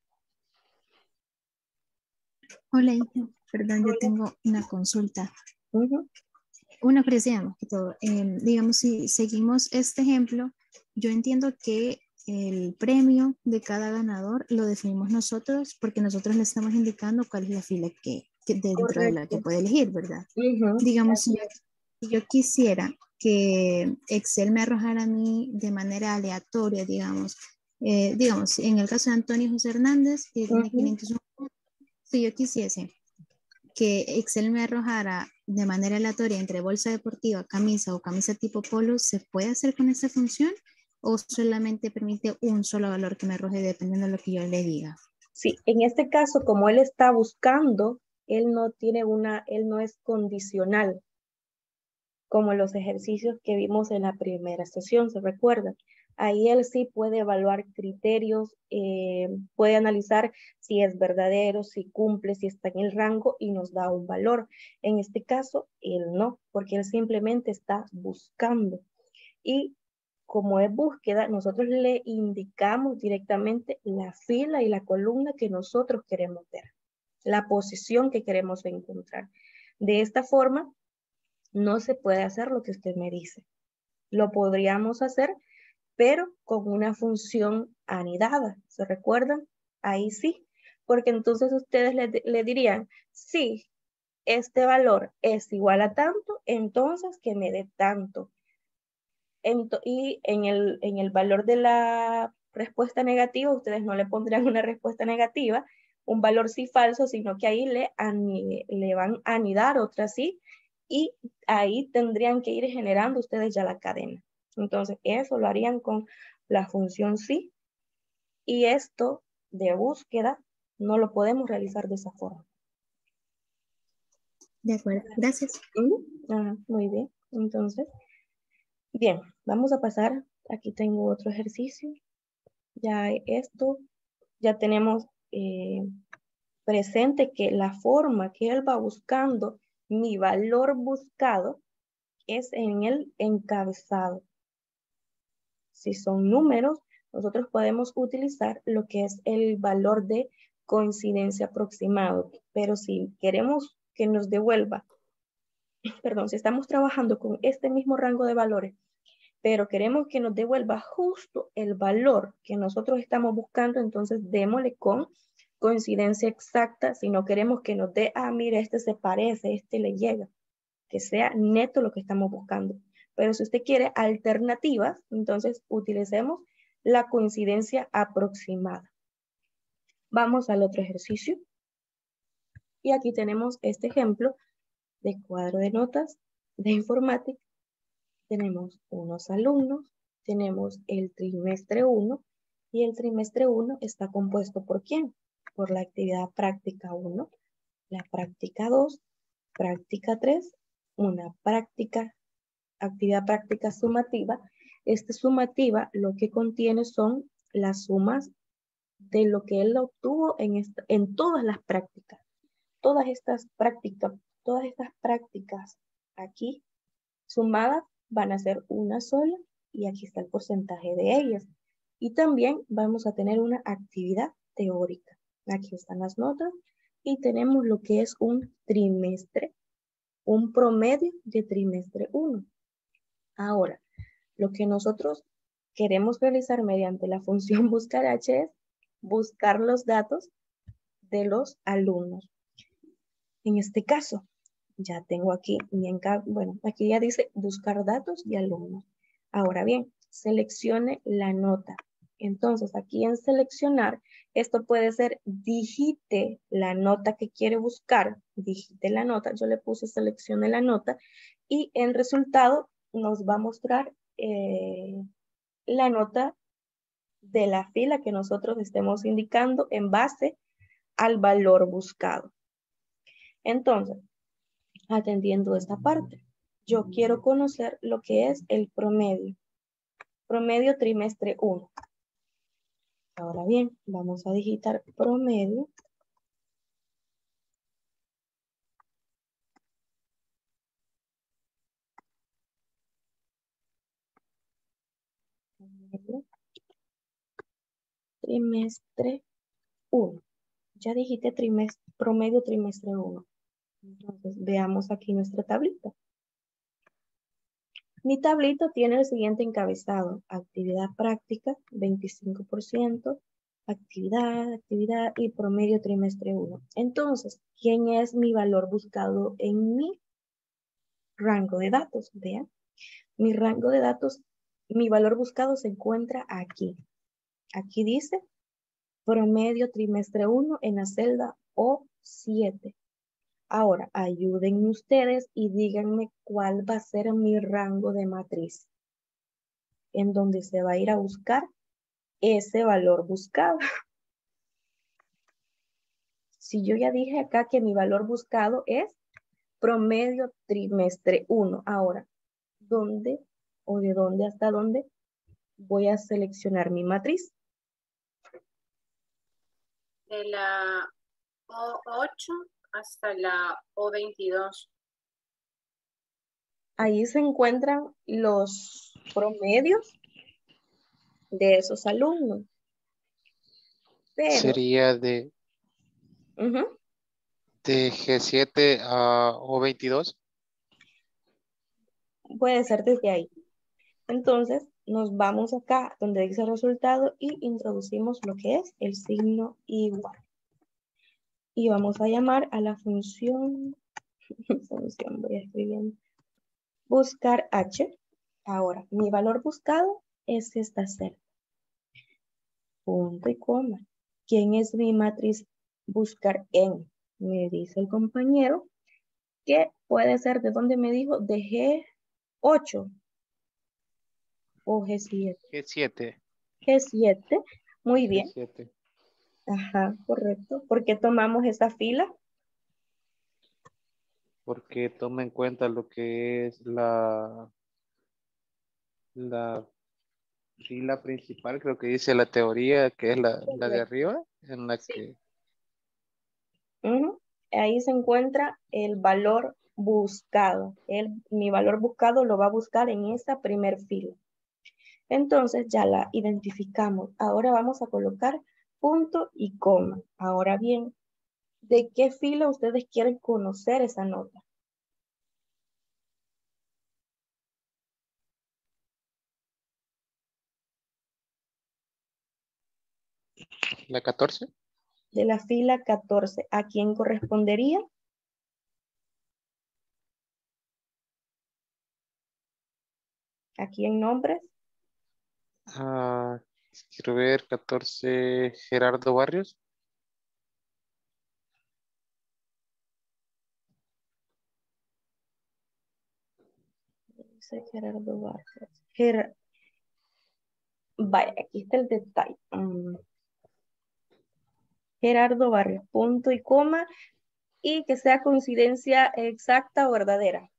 Hola, hija. Perdón, yo Hola. tengo una consulta. Uh-huh. Una curiosidad más que todo. Eh, digamos, si seguimos este ejemplo, yo entiendo que el premio de cada ganador lo definimos nosotros porque nosotros le estamos indicando cuál es la fila que, que dentro de la que Correcto. puede elegir, ¿verdad? Uh-huh. Digamos, si yo, si yo quisiera que Excel me arrojara a mí de manera aleatoria, digamos, eh, digamos, en el caso de Antonio José Hernández, que tiene Uh-huh. quinientos uno, si yo quisiese que Excel me arrojara de manera aleatoria entre bolsa deportiva, camisa o camisa tipo polo, ¿se puede hacer con esta función? ¿O solamente permite un solo valor que me arroje dependiendo de lo que yo le diga? Sí, en este caso, como él está buscando, él no tiene una, él no es condicional, como los ejercicios que vimos en la primera sesión, ¿se recuerdan? Ahí él sí puede evaluar criterios, eh, puede analizar si es verdadero, si cumple, si está en el rango y nos da un valor. En este caso, él no, porque él simplemente está buscando. Y como es búsqueda, nosotros le indicamos directamente la fila y la columna que nosotros queremos ver, la posición que queremos encontrar. De esta forma, no se puede hacer lo que usted me dice. Lo podríamos hacer, pero con una función anidada. ¿Se recuerdan? Ahí sí, porque entonces ustedes le, le dirían, sí, este valor es igual a tanto, entonces que me dé tanto. Ento- y en el, en el valor de la respuesta negativa, ustedes no le pondrán una respuesta negativa, un valor sí falso, sino que ahí le, ani- le van a anidar otra sí, y ahí tendrían que ir generando ustedes ya la cadena. Entonces, eso lo harían con la función sí, y esto de búsqueda no lo podemos realizar de esa forma. De acuerdo, gracias. Uh-huh. Ajá, muy bien, entonces, bien, vamos a pasar, aquí tengo otro ejercicio. Ya esto, ya tenemos eh, presente que la forma que él va buscando, mi valor buscado, es en el encabezado. Si son números, nosotros podemos utilizar lo que es el valor de coincidencia aproximado. Pero si queremos que nos devuelva, perdón, si estamos trabajando con este mismo rango de valores, pero queremos que nos devuelva justo el valor que nosotros estamos buscando, entonces démosle con coincidencia exacta. Si no queremos que nos dé, ah, mira, este se parece, este le llega, que sea neto lo que estamos buscando. Pero si usted quiere alternativas, entonces utilicemos la coincidencia aproximada. Vamos al otro ejercicio. Y aquí tenemos este ejemplo de cuadro de notas de informática. Tenemos unos alumnos, tenemos el trimestre uno, y el trimestre uno está compuesto ¿por quién? Por la actividad práctica uno, la práctica dos, práctica tres, una práctica, actividad práctica sumativa. Esta sumativa lo que contiene son las sumas de lo que él obtuvo en, esta, en todas las prácticas. Todas estas prácticas, todas estas prácticas aquí sumadas van a ser una sola y aquí está el porcentaje de ellas. Y también vamos a tener una actividad teórica. Aquí están las notas y tenemos lo que es un trimestre, un promedio de trimestre uno. Ahora, lo que nosotros queremos realizar mediante la función buscar H es buscar los datos de los alumnos. En este caso, ya tengo aquí, mi enca- bueno, aquí ya dice buscar datos de alumnos. Ahora bien, seleccione la nota. Entonces, aquí en seleccionar, esto puede ser digite la nota que quiere buscar, digite la nota, yo le puse seleccione la nota y en resultado nos va a mostrar eh, la nota de la fila que nosotros estemos indicando en base al valor buscado. Entonces, atendiendo esta parte, yo quiero conocer lo que es el promedio. Promedio trimestre uno. Ahora bien, vamos a digitar promedio. Promedio, trimestre uno. Ya digité trimestre, promedio trimestre uno. Entonces, veamos aquí nuestra tablita. Mi tablita tiene el siguiente encabezado. Actividad práctica, veinticinco por ciento. Actividad, actividad y promedio trimestre uno. Entonces, ¿quién es mi valor buscado en mi rango de datos? Vean, mi rango de datos, mi valor buscado se encuentra aquí. Aquí dice promedio trimestre uno en la celda O siete. Ahora, ayúdenme ustedes y díganme cuál va a ser mi rango de matriz, en donde se va a ir a buscar ese valor buscado. Si yo ya dije acá que mi valor buscado es promedio trimestre uno, ahora, ¿dónde o de dónde hasta dónde voy a seleccionar mi matriz? De la O ocho hasta la O veintidós. Ahí se encuentran los promedios de esos alumnos. Pero, Sería de, uh-huh, de G siete a O veintidós. puede ser desde ahí. Entonces, nos vamos acá donde dice resultado y introducimos lo que es el signo igual. Y vamos a llamar a la función, función voy escribiendo, buscar H. Ahora, mi valor buscado es esta celda. Punto y coma. ¿Quién es mi matriz buscar en? Me dice el compañero que puede ser, ¿de dónde me dijo? De G ocho o G siete. G siete. G siete, muy bien. G siete. Ajá, correcto. ¿Por qué tomamos esa fila? Porque toma en cuenta lo que es la, la fila principal, creo que dice la teoría, que es la, la de Correcto. arriba, en la Sí. que... Ujú. Ahí se encuentra el valor buscado. El, mi valor buscado lo va a buscar en esa primer fila. Entonces ya la identificamos. Ahora vamos a colocar punto y coma. Ahora bien, ¿de qué fila ustedes quieren conocer esa nota? ¿La catorce? De la fila catorce. ¿A quién correspondería? Aquí en nombres. Ah, quiero ver, catorce, Gerardo Barrios. Dice Gerardo Vargas. Ger... Vaya, aquí está el detalle. Mm. Gerardo Barrios, punto y coma, y que sea coincidencia exacta o verdadera.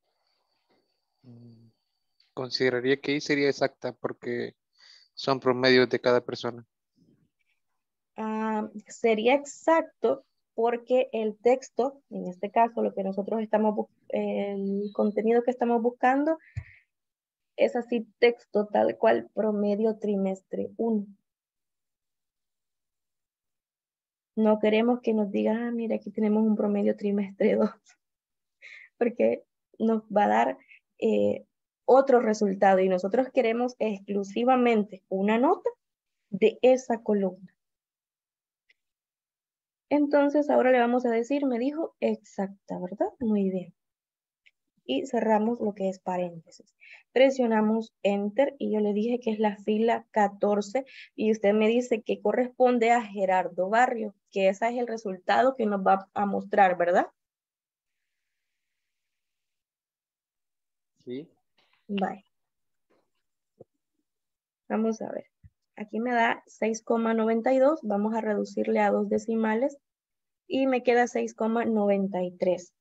Mm, Consideraría que ahí sería exacta porque son promedios de cada persona. Ah, sería exacto porque el texto, en este caso, lo que nosotros estamos, bu- el contenido que estamos buscando, es así texto tal cual, promedio trimestre uno. No queremos que nos digan, ah, mira, aquí tenemos un promedio trimestre dos, porque nos va a dar eh, otro resultado y nosotros queremos exclusivamente una nota de esa columna. Entonces ahora le vamos a decir, me dijo exacta, ¿verdad? Muy bien. Y cerramos lo que es paréntesis. Presionamos Enter y yo le dije que es la fila catorce y usted me dice que corresponde a Gerardo Barrio, que ese es el resultado que nos va a mostrar, ¿verdad? Sí. Vale. Vamos a ver. Aquí me da seis coma noventa y dos, vamos a reducirle a dos decimales y me queda seis coma noventa y tres.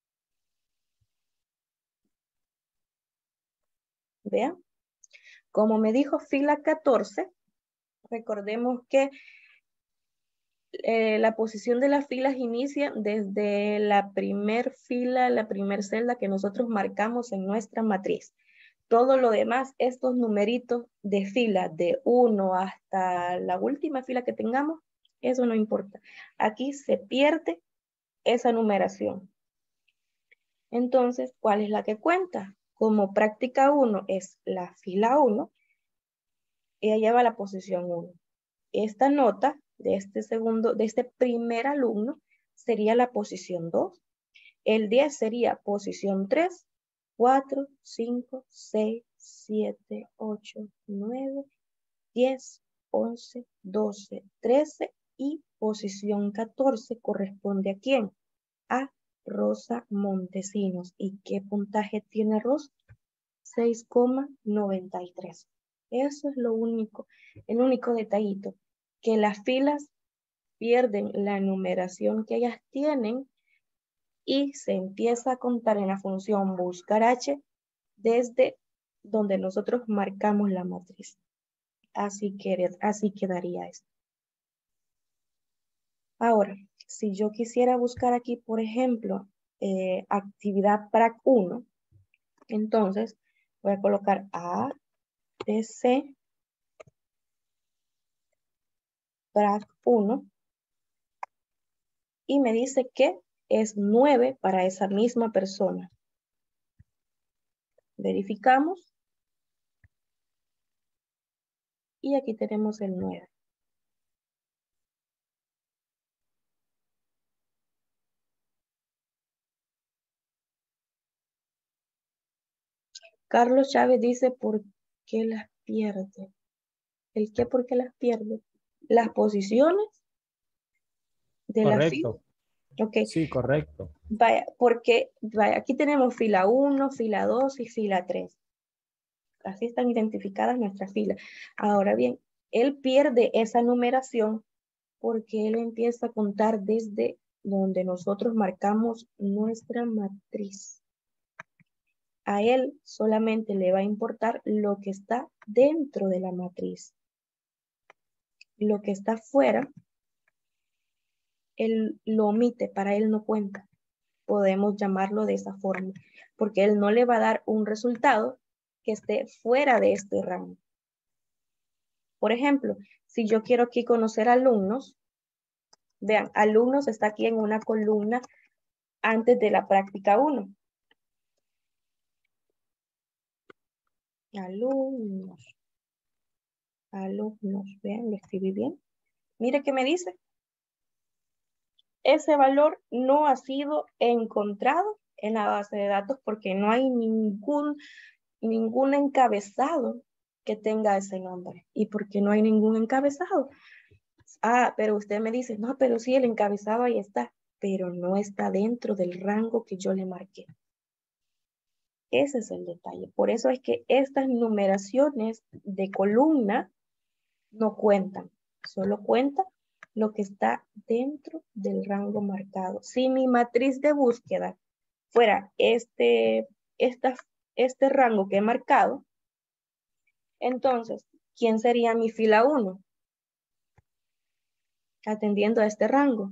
Vean. Como me dijo fila catorce, recordemos que eh, la posición de las filas inicia desde la primer fila, la primer celda que nosotros marcamos en nuestra matriz. Todo lo demás, estos numeritos de fila de uno hasta la última fila que tengamos, eso no importa. Aquí se pierde esa numeración. Entonces, ¿cuál es la que cuenta? Como práctica uno es la fila uno, ella lleva la posición uno. Esta nota de este segundo, de este primer alumno sería la posición dos. El diez sería posición tres, cuatro, cinco, seis, siete, ocho, nueve, diez, once, doce, trece y posición catorce corresponde a quién? A Rosa Montesinos. ¿Y qué puntaje tiene Rosa? seis coma noventa y tres. Eso es lo único, el único detallito, que las filas pierden la numeración que ellas tienen y se empieza a contar en la función buscar H desde donde nosotros marcamos la matriz. Así, que, así quedaría esto. Ahora, si yo quisiera buscar aquí, por ejemplo, eh, actividad P R A C uno, entonces voy a colocar A, B, C, P R A C uno, y me dice que es nueve para esa misma persona. Verificamos. Y aquí tenemos el nueve. Carlos Chávez dice, ¿por qué las pierde? ¿El qué? ¿Por qué las pierde? Las posiciones de la fila. Correcto. Ok. Sí, correcto. Vaya, porque vaya, aquí tenemos fila uno, fila dos y fila tres. Así están identificadas nuestras filas. Ahora bien, él pierde esa numeración porque él empieza a contar desde donde nosotros marcamos nuestra matriz. A él solamente le va a importar lo que está dentro de la matriz. Lo que está fuera, él lo omite, para él no cuenta. Podemos llamarlo de esa forma, porque él no le va a dar un resultado que esté fuera de este rango. Por ejemplo, si yo quiero aquí conocer alumnos, vean, alumnos está aquí en una columna antes de la práctica uno. Alumnos. Alumnos, vean, lo escribí bien. Mire qué me dice. Ese valor no ha sido encontrado en la base de datos porque no hay ningún, ningún encabezado que tenga ese nombre. ¿Y por qué no hay ningún encabezado? Ah, pero usted me dice, no, pero sí, el encabezado ahí está, pero no está dentro del rango que yo le marqué. Ese es el detalle. Por eso es que estas numeraciones de columna no cuentan. Solo cuenta lo que está dentro del rango marcado. Si mi matriz de búsqueda fuera este, esta, este rango que he marcado, entonces, ¿quién sería mi fila uno? Atendiendo a este rango.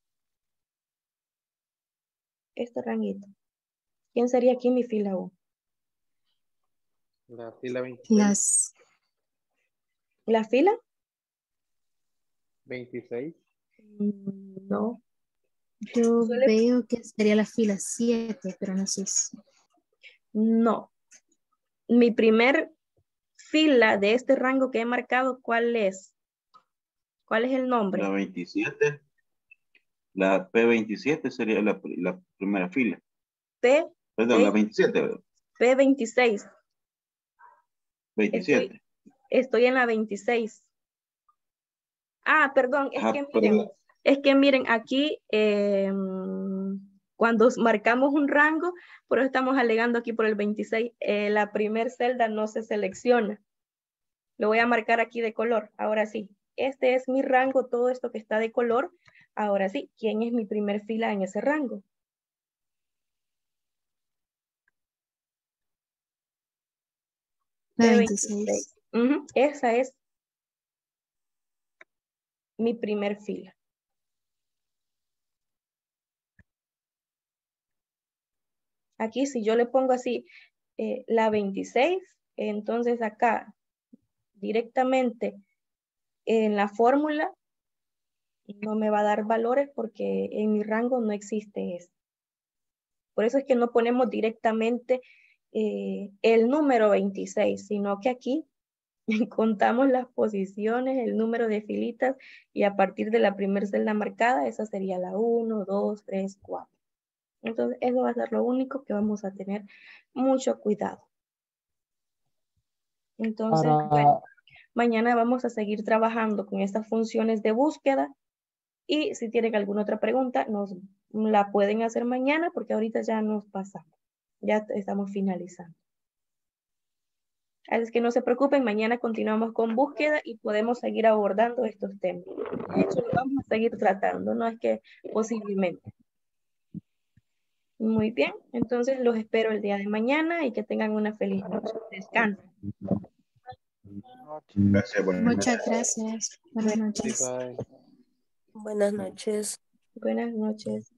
Este ranguito. ¿Quién sería aquí mi fila uno? La fila veintiséis. Las, ¿La fila? veintiséis. Mm, No. yo Suele- veo que sería la fila siete, pero no sé si. No. Mi primer fila de este rango que he marcado, ¿cuál es? ¿Cuál es el nombre? La veintisiete. La P veintisiete sería la, la primera fila. P, Perdón, P, la veintisiete, ¿verdad? P veintiséis. veintisiete. Estoy en la veintiséis. Ah, perdón, es Ajá, que pero miren, la- es que miren, aquí eh, cuando marcamos un rango, por eso estamos alegando aquí por el veintiséis, eh, la primer celda no se selecciona. Lo voy a marcar aquí de color, ahora sí. Este es mi rango, todo esto que está de color. Ahora sí, ¿quién es mi primer fila en ese rango? La P veintiséis. Ujú, esa es mi primer fila. Aquí si yo le pongo así eh, la veintiséis, entonces acá directamente en la fórmula no me va a dar valores porque en mi rango no existe eso. Por eso es que no ponemos directamente eh, el número veintiséis, sino que aquí contamos las posiciones, el número de filitas y a partir de la primera celda marcada, esa sería la uno, dos, tres, cuatro. Entonces, eso va a ser lo único que vamos a tener mucho cuidado. Entonces, Para, bueno, mañana vamos a seguir trabajando con estas funciones de búsqueda y si tienen alguna otra pregunta, nos la pueden hacer mañana porque ahorita ya nos pasamos. Ya estamos finalizando. Así es que no se preocupen, mañana continuamos con búsqueda y podemos seguir abordando estos temas. De hecho, lo vamos a seguir tratando, no es que posiblemente. Muy bien, entonces los espero el día de mañana y que tengan una feliz noche. Descansen. Gracias, buenas Muchas noches. gracias. Buenas noches. Bye. Buenas noches. Buenas noches.